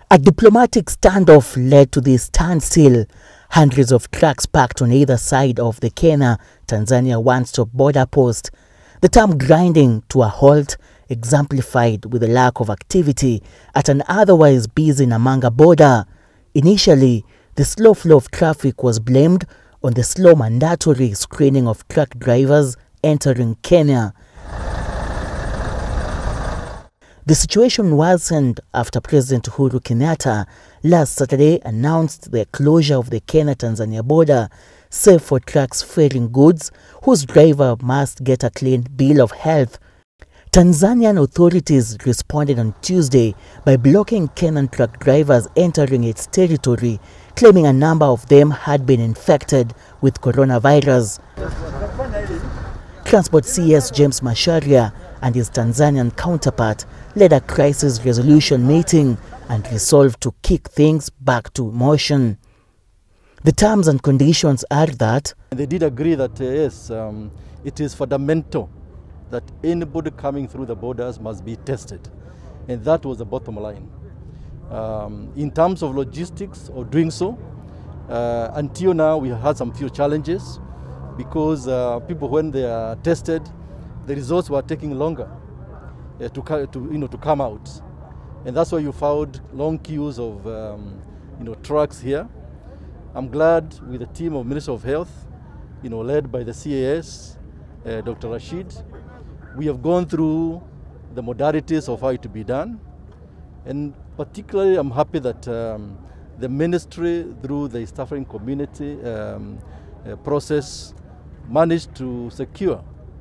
A diplomatic standoff led to the standstill. Hundreds of trucks parked on either side of the Kenya-Tanzania one-stop border post. The term grinding to a halt exemplified with the lack of activity at an otherwise busy Namanga border. Initially, the slow flow of traffic was blamed on the slow mandatory screening of truck drivers entering Kenya. The situation worsened after President Uhuru Kenyatta last Saturday announced the closure of the Kenya-Tanzania border, save for trucks ferrying goods whose driver must get a clean bill of health. Tanzanian authorities responded on Tuesday by blocking Kenyan truck drivers entering its territory, claiming a number of them had been infected with coronavirus. Transport CS James Macharia and his Tanzanian counterpart led a crisis resolution meeting and resolved to kick things back to motion. The terms and conditions are that they did agree that yes, it is fundamental that anybody coming through the borders must be tested, and that was the bottom line. In terms of logistics of doing so, until now we had some few challenges because people, when they are tested, the results were taking longer to come out, and that's why you found long queues of trucks here. I'm glad with the team of Minister of Health, led by the CAS, Dr. Rashid, we have gone through the modalities of how it to be done, and particularly I'm happy that the ministry, through the East African Community process, managed to secure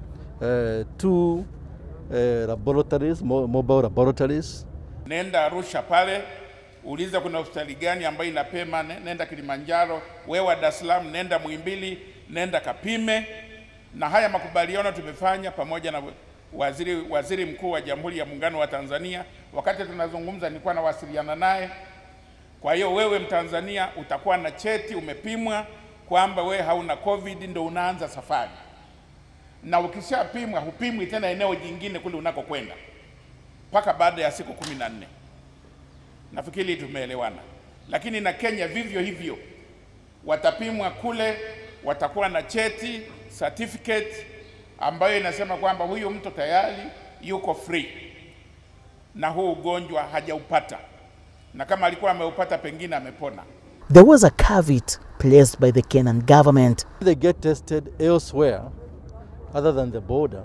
2 laboratories, mobile laboratories. Nenda Arusha pale, uliza kuna hospitali gani ambayo inapema, nenda Kilimanjaro, wewe Dar es Salaam, nenda Muhimbili, nenda kapime. Na haya makubaliano tumefanya pamoja na waziri mkuu wa Jamhuri ya Muungano wa Tanzania. Wakati tunazungumza nilikuwa nawasiliana naye. Kwa hiyo wewe Mtanzania utakuwa na cheti, umepimwa kwamba wewe hauna COVID, ndio unaanza safari. Na ukishapimwa hupimwi tena eneo jingine kule unakokwenda mpaka baada ya siku 14. Nafikiri tumeelewana. Lakini na Kenya vivyo hivyo, watapimwa kule, watakuwa na cheti, certificate ambayo inasema kwamba huyu mtu tayari yuko free na huu ugonjwa hajaupata, na kama alikuwa ameupata pengine amepona. There was a caveat placed by the Kenyan government. They get tested elsewhere other than the border.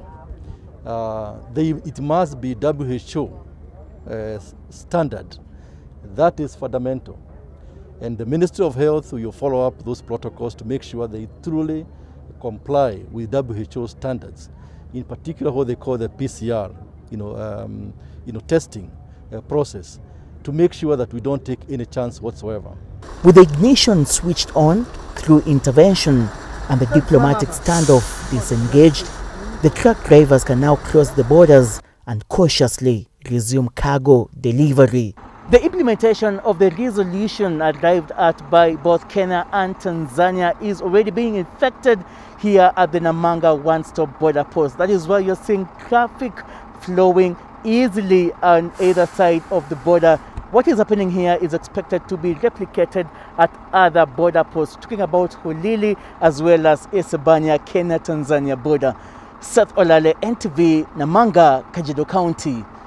It must be WHO standard. That is fundamental. And the Ministry of Health will follow up those protocols to make sure they truly comply with WHO standards, in particular what they call the PCR, testing process, to make sure that we don't take any chance whatsoever. With the ignition switched on through intervention and the diplomatic standoff disengaged, the truck drivers can now cross the borders and cautiously resume cargo delivery. The implementation of the resolution arrived at by both Kenya and Tanzania is already being effected here at the Namanga one-stop border post. That is why you're seeing traffic flowing easily on either side of the border. What is happening here is expected to be replicated at other border posts, talking about Holili as well as Isebania, Kenya-Tanzania border. Seth Olale, NTV, Namanga, Kajiado County.